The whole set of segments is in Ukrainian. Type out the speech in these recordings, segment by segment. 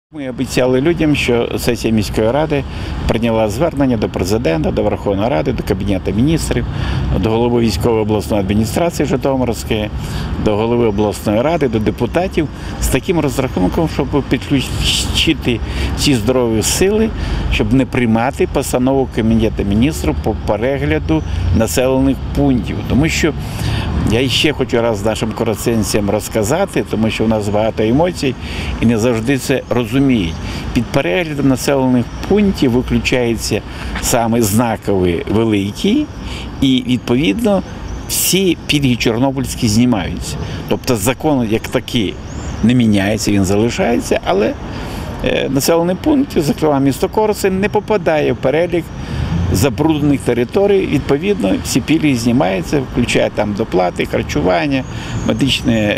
Ми обіцяли людям, що сесія міської ради прийняла звернення до президента, до Верховної Ради, до Кабінету міністрів, до голови військової обласної адміністрації Житомирської, до голови обласної ради, до депутатів з таким розрахунком, щоб підключити ці здорові сили, щоб не приймати постанову Кабінету міністрів по перегляду населених пунктів. Тому що я ще хочу раз нашим коростенцям розказати, тому що у нас багато емоцій і не завжди це розуміють. Під переглядом населених пунктів виключається саме знакові великі і, відповідно, всі пільги чорнобильські знімаються. Тобто закон як такий не міняється, він залишається, але населені пункти, зокрема місто Коростень, не попадає в перелік забруднених територій, відповідно, всі пільги знімаються, включають там доплати, харчування, медичне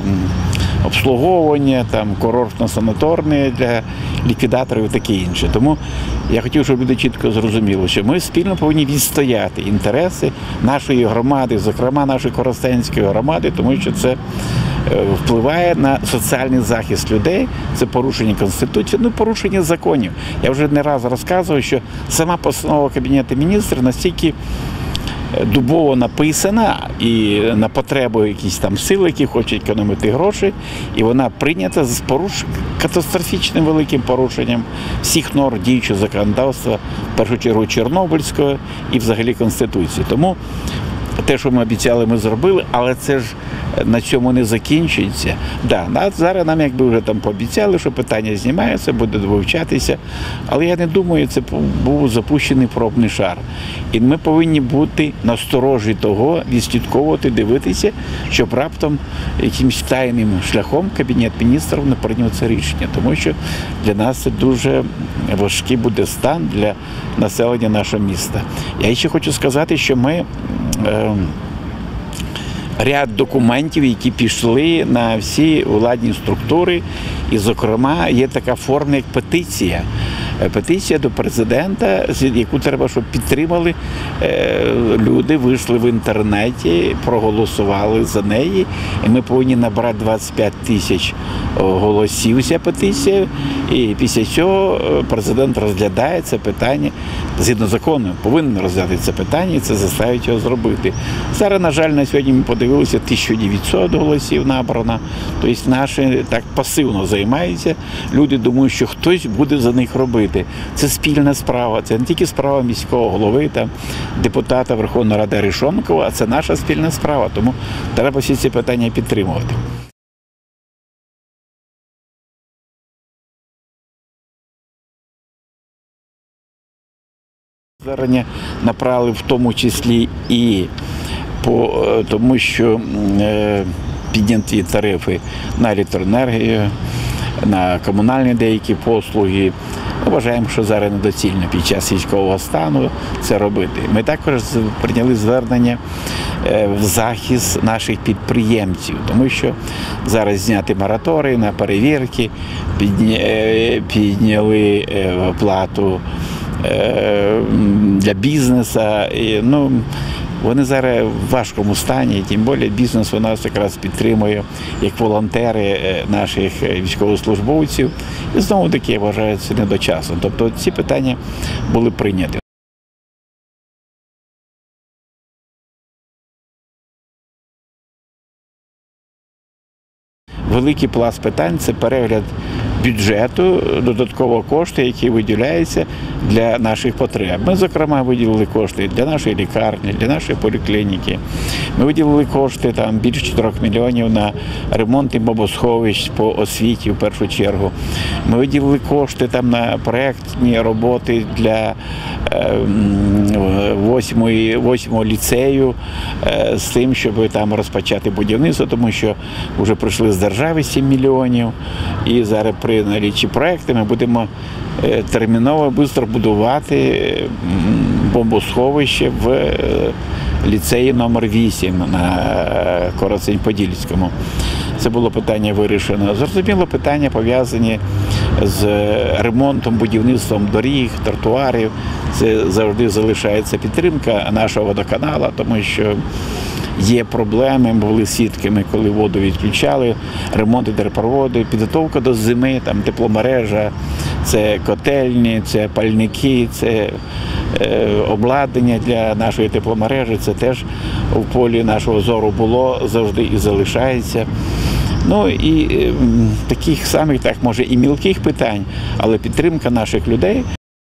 обслуговування, там курортно-санаторне для ліквідаторів і таке інше. Тому я хотів, щоб люди чітко зрозуміли, що ми спільно повинні відстояти інтереси нашої громади, зокрема нашої коростенської громади, тому що це впливає на соціальний захист людей, це порушення Конституції, порушення законів. Я вже не раз розказував, що сама постанова Кабінету міністрів настільки дубово написана і на потребу якісь там сил, які хочуть економити гроші, і вона прийнята з катастрофічним великим порушенням всіх норм діючого законодавства, в першу чергу Чорнобильського і взагалі Конституції. Тому те, що ми обіцяли, ми зробили, але це ж на цьому не закінчується. Зараз нам якби вже там пообіцяли, що питання знімається, буде вивчатися, але я не думаю, це був запущений пробний шар. І ми повинні бути насторожі того, відслідковувати, дивитися, щоб раптом якимось тайним шляхом Кабінет міністрів не прийняв це рішення. Тому що для нас це дуже важкий буде стан для населення нашого міста. Я ще хочу сказати, що ми ряд документів, які пішли на всі владні структури, і, зокрема, є така форма, як петиція. Петиція до президента, яку треба, щоб підтримали люди, вийшли в інтернеті, проголосували за неї. І ми повинні набрати 25 тисяч голосів ця петиція. І після цього президент розглядає це питання, згідно закону, повинен розглядати це питання, і це заставить його зробити. Зараз, на жаль, на сьогодні ми подивилися, 1900 голосів набрано. Тобто наші так пасивно займаються. Люди думають, що хтось буде за них робити. Це спільна справа, це не тільки справа міського голови, там, депутата Верховної Ради Арешонкова, а це наша спільна справа, тому треба всі ці питання підтримувати. Звернення направили в тому числі і тому, що підняті тарифи на електроенергію, на комунальні деякі послуги. Ми вважаємо, що зараз недоцільно під час військового стану це робити. Ми також прийняли звернення в захист наших підприємців, тому що зараз зняти мораторій на перевірки, підняли оплату для бізнесу. Вони зараз в важкому стані, тим більше бізнес у нас якраз підтримує як волонтери наших військовослужбовців. І знову-таки, я вважаю, це недочасно. Тобто ці питання були прийняті. Великий пласт питань – це перегляд бюджету, додатково кошти, які виділяються для наших потреб. Ми, зокрема, виділили кошти для нашої лікарні, для нашої поліклініки. Ми виділили кошти, там, більше 4 мільйонів на ремонт бомбосховищ по освіті, в першу чергу. Ми виділили кошти там на проєктні роботи для 8-го ліцею з тим, щоб там розпочати будівництво, тому що вже прийшли з держави 7 мільйонів. І зараз при налічі проєкту ми будемо терміново, швидко будувати бомбосховище в ліцеї номер 8 на Коростень-Подільському. Це було питання вирішено. Зрозуміло, питання пов'язані з ремонтом, будівництвом доріг, тротуарів. Це завжди залишається підтримка нашого водоканалу, тому що є проблеми, були свідками, коли воду відключали, ремонт гідропроводу, підготовка до зими, там тепломережа, це котельні, це пальники, це обладнання для нашої тепломережі, це теж в полі нашого зору було завжди і залишається. Ну і таких самих, так, може, і мілких питань, але підтримка наших людей.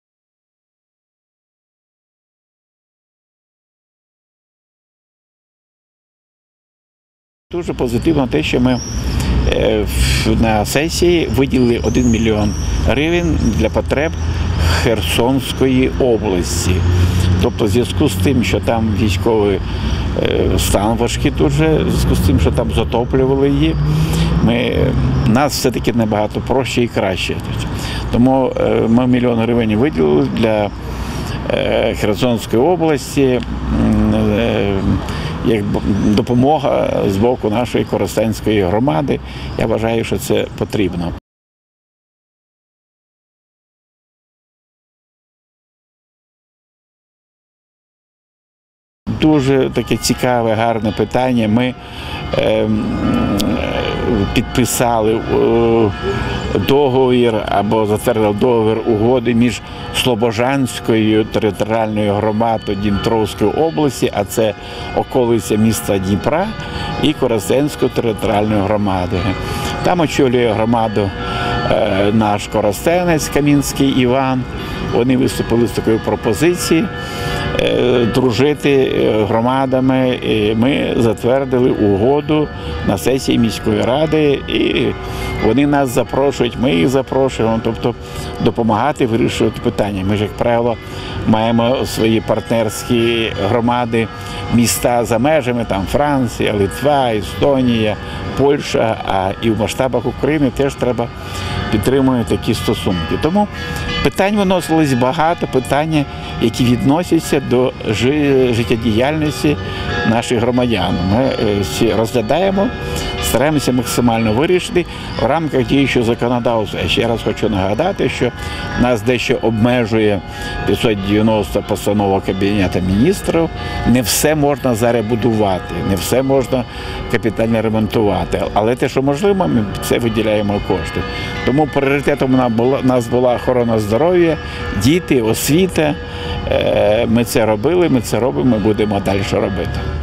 Дуже позитивно те, що ми на сесії виділили 1 мільйон гривень для потреб Херсонської області. Тобто в зв'язку з тим, що там військовий стан важкий дуже, в зв'язку з тим, що там затоплювали її, нас все-таки набагато проще і краще. Тому ми 1 мільйон гривень виділили для Херсонської області, як допомога з боку нашої Коростенської громади. Я вважаю, що це потрібно. Дуже таке цікаве, гарне питання. Ми підписали договір або затвердили договір угоди між Слобожанською територіальною громадою Дніпровської області, а це околиця міста Дніпра, і Коростенською територіальною громадою. Там очолює громаду наш коростенець Камінський Іван. Вони виступили з такою пропозицією дружити громадами. І ми затвердили угоду на сесії міської ради, і вони нас запрошують, ми їх запрошуємо, тобто допомагати вирішувати питання. Ми ж, як правило, маємо свої партнерські громади, міста за межами, там Франція, Литва, Естонія, Польща, а і в масштабах України теж треба підтримувати такі стосунки. Тому питань виносилось багато, питання, які відносяться до життєдіяльності наших громадян. Ми всі розглядаємо, стараємося максимально вирішити в рамках діючого законодавства. Я ще раз хочу нагадати, що нас дещо обмежує 590 постанова Кабінету міністрів. Не все можна зараз будувати, не все можна капітально ремонтувати. Але те, що можливо, ми це виділяємо кошти. Тому пріоритетом у нас була охорона здоров'я, діти, освіта. Ми це робили, ми це робимо, ми будемо далі робити.